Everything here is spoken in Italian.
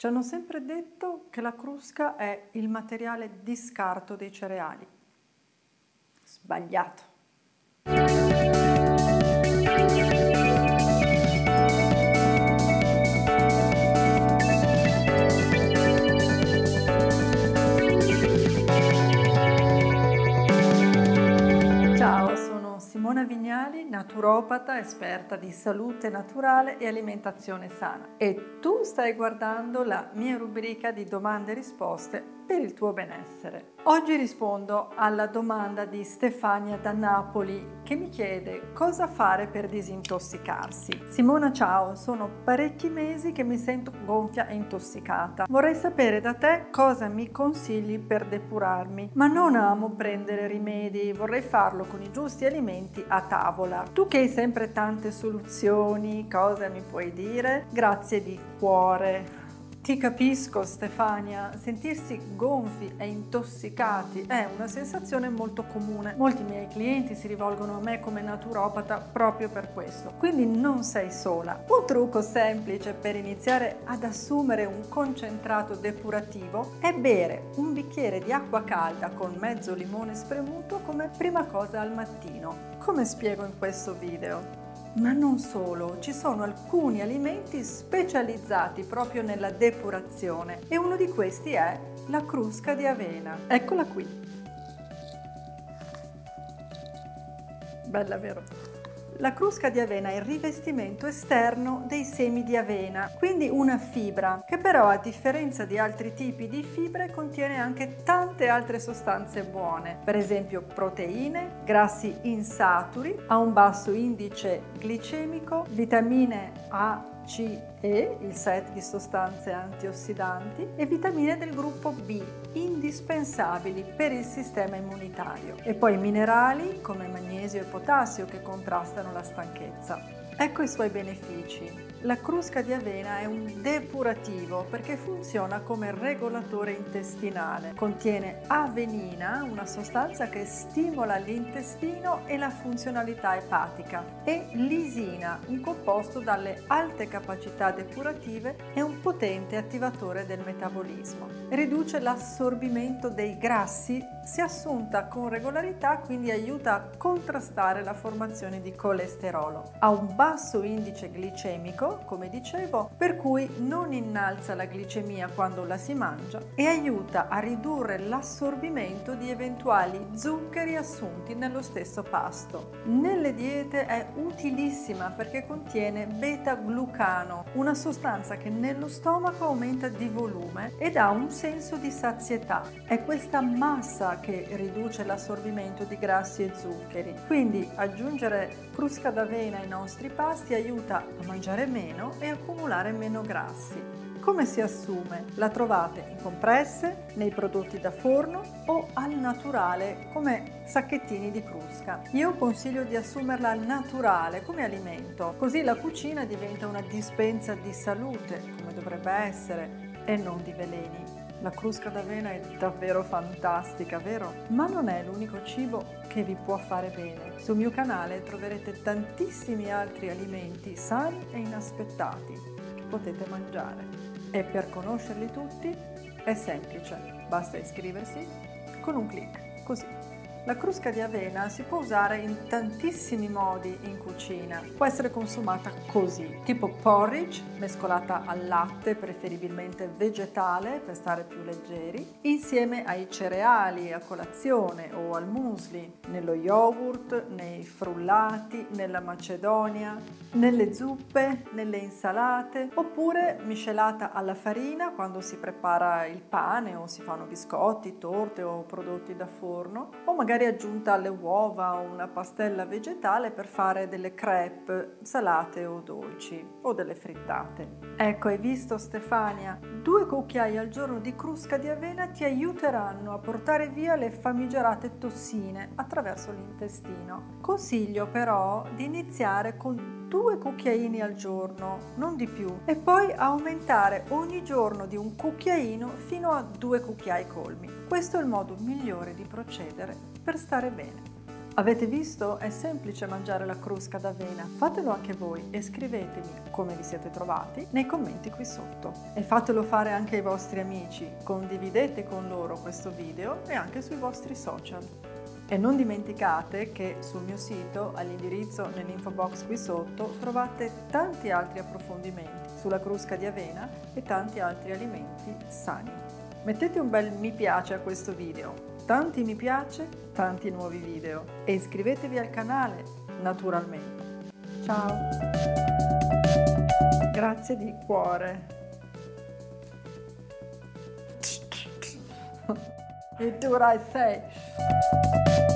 Ci hanno sempre detto che la crusca è il materiale di scarto dei cereali. Sbagliato. Ciao, sono Simona Vignali, naturopata, esperta di salute naturale e alimentazione sana. E tu stai guardando la mia rubrica di domande e risposte per il tuo benessere. Oggi rispondo alla domanda di Stefania da Napoli che mi chiede cosa fare per disintossicarsi. Simona, ciao, sono parecchi mesi che mi sento gonfia e intossicata. Vorrei sapere da te cosa mi consigli per depurarmi, ma non amo prendere rimedi, vorrei farlo con i giusti alimenti a tavola. Tu che hai sempre tante soluzioni, cosa mi puoi dire? Grazie di cuore. Ti capisco Stefania, sentirsi gonfi e intossicati è una sensazione molto comune. Molti miei clienti si rivolgono a me come naturopata proprio per questo, quindi non sei sola. Un trucco semplice per iniziare ad assumere un concentrato depurativo è bere un bicchiere di acqua calda con mezzo limone spremuto come prima cosa al mattino, come spiego in questo video. Ma non solo, ci sono alcuni alimenti specializzati proprio nella depurazione e uno di questi è la crusca di avena. Eccola qui. Bella, vero? La crusca di avena è il rivestimento esterno dei semi di avena, quindi una fibra che però a differenza di altri tipi di fibre contiene anche tante altre sostanze buone, per esempio proteine, grassi insaturi, ha un basso indice glicemico, vitamine A, C, E, il set di sostanze antiossidanti e vitamine del gruppo B, indispensabili per il sistema immunitario, e poi minerali come magnesio e potassio che contrastano la stanchezza. Ecco i suoi benefici. La crusca di avena è un depurativo perché funziona come regolatore intestinale. Contiene avenina, una sostanza che stimola l'intestino e la funzionalità epatica, e lisina, un composto dalle alte capacità depurative e un potente attivatore del metabolismo. Riduce l'assorbimento dei grassi se assunta con regolarità, quindi aiuta a contrastare la formazione di colesterolo. Ha un basso indice glicemico, come dicevo, per cui non innalza la glicemia quando la si mangia e aiuta a ridurre l'assorbimento di eventuali zuccheri assunti nello stesso pasto. Nelle diete è utilissima perché contiene beta-glucano, una sostanza che nello stomaco aumenta di volume ed ha un senso di sazietà. È questa massa che riduce l'assorbimento di grassi e zuccheri, quindi aggiungere crusca d'avena ai nostri pasti aiuta a mangiare meno e accumulare meno grassi. Come si assume? La trovate in compresse, nei prodotti da forno o al naturale come sacchettini di crusca. Io consiglio di assumerla naturale come alimento, così la cucina diventa una dispensa di salute, come dovrebbe essere, e non di veleni. La crusca d'avena è davvero fantastica, vero? Ma non è l'unico cibo che vi può fare bene. Sul mio canale troverete tantissimi altri alimenti sani e inaspettati che potete mangiare. E per conoscerli tutti è semplice, basta iscriversi con un clic, così. La crusca di avena si può usare in tantissimi modi in cucina. Può essere consumata così, tipo porridge, mescolata al latte, preferibilmente vegetale per stare più leggeri, insieme ai cereali, a colazione o al muesli, nello yogurt, nei frullati, nella macedonia, nelle zuppe, nelle insalate, oppure miscelata alla farina quando si prepara il pane o si fanno biscotti, torte o prodotti da forno, o magari aggiunta alle uova o una pastella vegetale per fare delle crêpe salate o dolci o delle frittate. Ecco, hai visto Stefania? 2 cucchiai al giorno di crusca di avena ti aiuteranno a portare via le famigerate tossine attraverso l'intestino. Consiglio però di iniziare con 2 cucchiaini al giorno, non di più, e poi aumentare ogni giorno di un cucchiaino fino a 2 cucchiai colmi. Questo è il modo migliore di procedere per stare bene. Avete visto? È semplice mangiare la crusca d'avena. Fatelo anche voi e scrivetemi come vi siete trovati nei commenti qui sotto. E fatelo fare anche ai vostri amici. Condividete con loro questo video e anche sui vostri social. E non dimenticate che sul mio sito, all'indirizzo nell'info box qui sotto, trovate tanti altri approfondimenti sulla crusca di avena e tanti altri alimenti sani. Mettete un bel mi piace a questo video, tanti mi piace, tanti nuovi video e iscrivetevi al canale, naturalmente. Ciao! Grazie di cuore! You do what I say!